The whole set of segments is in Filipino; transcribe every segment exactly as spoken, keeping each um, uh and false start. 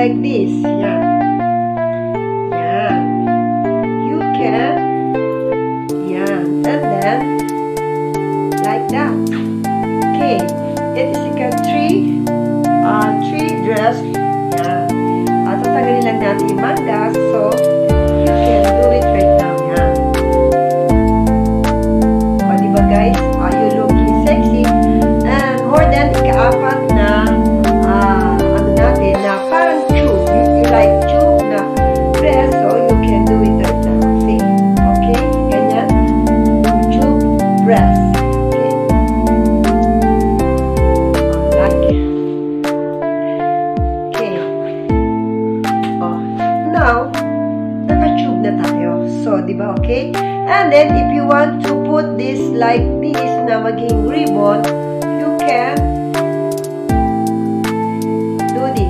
like this. Yan. Yan. You can, yan. And then, like that. Okay. It is like a three, uh, three dress. Yan. At tatanggalin lang natin yung mangas. So, you can do it right now. Yan. O, diba guys? Are you looking sexy? And more than ika-apat na uh, ano natin, na parang tube. If you like tube na dress, so you can do it right now. See? Okay? Ganyan. Tube dress. Okay? Like. Okay. Oh. Now, naka-tube na tayo. So, di ba? Okay? And then, if you want to put this like this na maging ribbon, you can do this.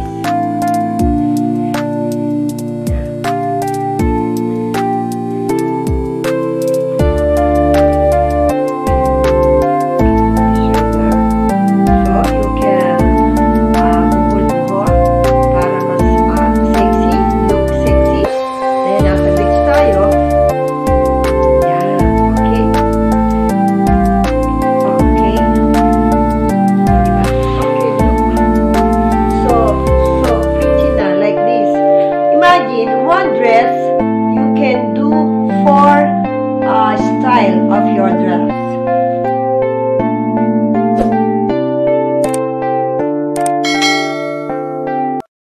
So, you can uh, pull more para mas uh, sexy, look sexy. Then, nasa beach tayo. Yan. Okay. Okay. Diba? Okay, look. So, so pretty na, like this. Imagine, one dress, you can do four uh, style of your dress.